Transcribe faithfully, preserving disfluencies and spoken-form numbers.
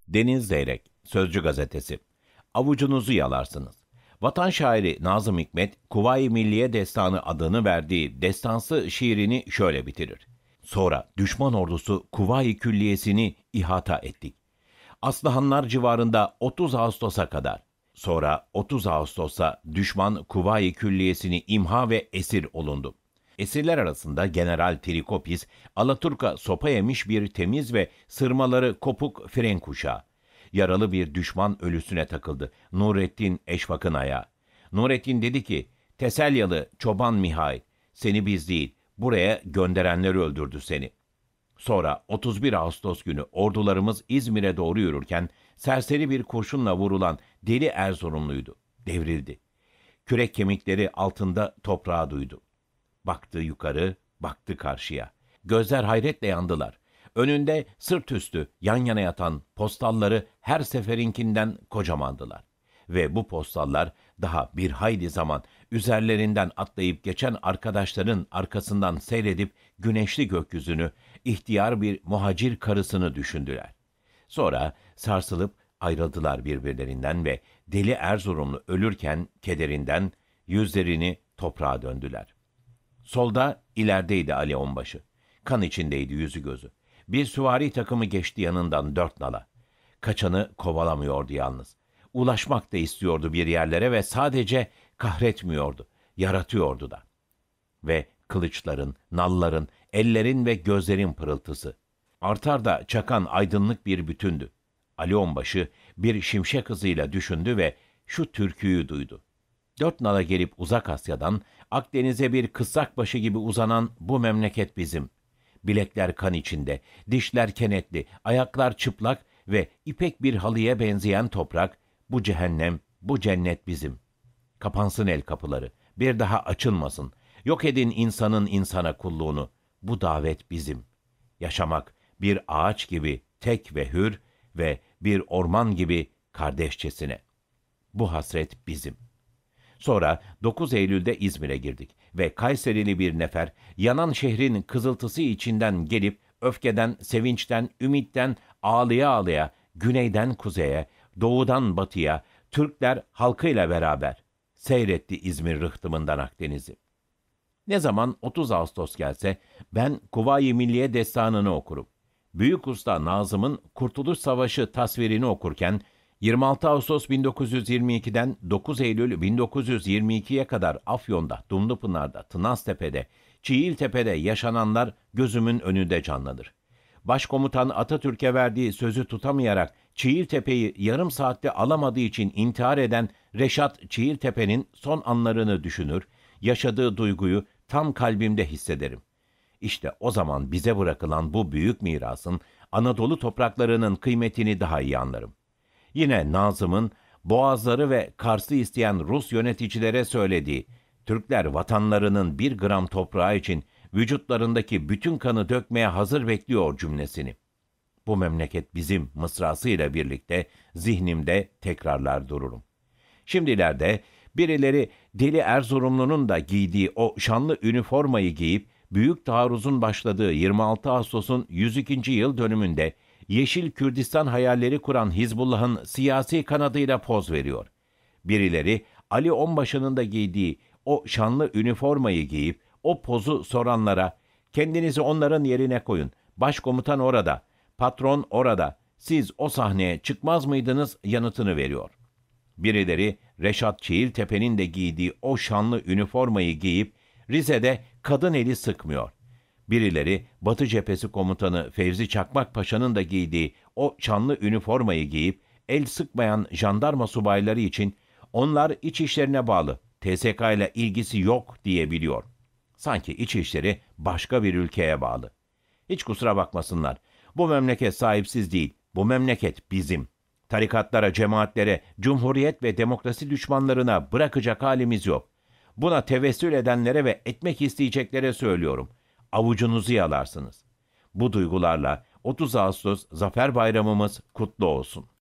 Deniz Zeyrek, Sözcü Gazetesi. Avucunuzu yalarsınız. Vatan şairi Nazım Hikmet, Kuvayi Milliye Destanı adını verdiği destansı şiirini şöyle bitirir. Sonra düşman ordusu Kuvayi Külliyesi'ni ihata ettik. Aslıhanlar civarında otuz Ağustos'a kadar. Sonra otuz Ağustos'ta düşman Kuvayi Külliyesi'ni imha ve esir olundu. Esirler arasında General Trikopis, Alaturka sopa yemiş bir temiz ve sırmaları kopuk fren kuşağı. Yaralı bir düşman ölüsüne takıldı Nurettin Eşfak'ın ayağı. Nurettin dedi ki, Teselyalı Çoban Mihay, seni biz değil, buraya gönderenler öldürdü seni. Sonra otuz bir Ağustos günü ordularımız İzmir'e doğru yürürken serseri bir kurşunla vurulan Deli Erzurumluydu. Devrildi. Kürek kemikleri altında toprağa duydu. Baktı yukarı, baktı karşıya. Gözler hayretle yandılar. Önünde sırt üstü yan yana yatan postalları her seferinkinden kocamandılar. Ve bu postallar daha bir hayli zaman üzerlerinden atlayıp geçen arkadaşların arkasından seyredip güneşli gökyüzünü, ihtiyar bir muhacir karısını düşündüler. Sonra sarsılıp ayrıldılar birbirlerinden ve Deli Erzurumlu ölürken kederinden yüzlerini toprağa döndüler. Solda ilerideydi Ali Onbaşı. Kan içindeydi yüzü gözü. Bir süvari takımı geçti yanından dört nala. Kaçanı kovalamıyordu yalnız. Ulaşmak da istiyordu bir yerlere ve sadece kahretmiyordu, yaratıyordu da. Ve kılıçların, nalların, ellerin ve gözlerin pırıltısı. Artar da çakan aydınlık bir bütündü. Ali Onbaşı bir şimşek hızıyla düşündü ve şu türküyü duydu. Dört nala gelip uzak Asya'dan Akdeniz'e bir kıssak başı gibi uzanan bu memleket bizim. Bilekler kan içinde, dişler kenetli, ayaklar çıplak ve ipek bir halıya benzeyen toprak, bu cehennem, bu cennet bizim. Kapansın el kapıları, bir daha açılmasın. Yok edin insanın insana kulluğunu. Bu davet bizim. Yaşamak bir ağaç gibi tek ve hür ve bir orman gibi kardeşçesine. Bu hasret bizim. Sonra dokuz Eylül'de İzmir'e girdik ve Kayserili bir nefer yanan şehrin kızıltısı içinden gelip öfkeden, sevinçten, ümitten ağlaya ağlaya güneyden kuzeye, doğudan batıya Türkler halkıyla beraber seyretti İzmir rıhtımından Akdeniz'i. Ne zaman otuz Ağustos gelse ben Kuvayi Milliye Destanı'nı okurum. Büyük Usta Nazım'ın Kurtuluş Savaşı tasvirini okurken yirmi altı Ağustos bin dokuz yüz yirmi ikiden dokuz Eylül bin dokuz yüz yirmi ikiye kadar Afyon'da, Dumlupınar'da, Tınaztepe'de, Çiğiltepe'de yaşananlar gözümün önünde canlanır. Başkomutan Atatürk'e verdiği sözü tutamayarak Çiğiltepe'yi yarım saatte alamadığı için intihar eden Reşat Çiğiltepe'nin son anlarını düşünür, yaşadığı duyguyu tam kalbimde hissederim. İşte o zaman bize bırakılan bu büyük mirasın Anadolu topraklarının kıymetini daha iyi anlarım. Yine Nazım'ın Boğazları ve Kars'ı isteyen Rus yöneticilere söylediği, Türkler vatanlarının bir gram toprağı için vücutlarındaki bütün kanı dökmeye hazır bekliyor cümlesini. Bu memleket bizim mısrasıyla birlikte zihnimde tekrarlar dururum. Şimdilerde birileri Deli Erzurumlu'nun da giydiği o şanlı üniformayı giyip Büyük Taarruz'un başladığı yirmi altı Ağustos'un yüz ikinci yıl dönümünde Yeşil Kürdistan hayalleri kuran Hizbullah'ın siyasi kanadıyla poz veriyor. Birileri Ali Onbaşı'nın da giydiği o şanlı üniformayı giyip o pozu soranlara kendinizi onların yerine koyun. Başkomutan orada, patron orada, siz o sahneye çıkmaz mıydınız yanıtını veriyor. Birileri Reşat Çiğiltepe'nin de giydiği o şanlı üniformayı giyip Rize'de kadın eli sıkmıyor. Birileri Batı Cephesi Komutanı Fevzi Çakmak Paşa'nın da giydiği o şanlı üniformayı giyip el sıkmayan jandarma subayları için onlar iç işlerine bağlı, T S K ile ilgisi yok diyebiliyor. Sanki iç işleri başka bir ülkeye bağlı. Hiç kusura bakmasınlar. Bu memleket sahipsiz değil. Bu memleket bizim. Tarikatlara, cemaatlere, cumhuriyet ve demokrasi düşmanlarına bırakacak halimiz yok. Buna tevessül edenlere ve etmek isteyeceklere söylüyorum. Avucunuzu yalarsınız. Bu duygularla otuz Ağustos Zafer Bayramımız kutlu olsun.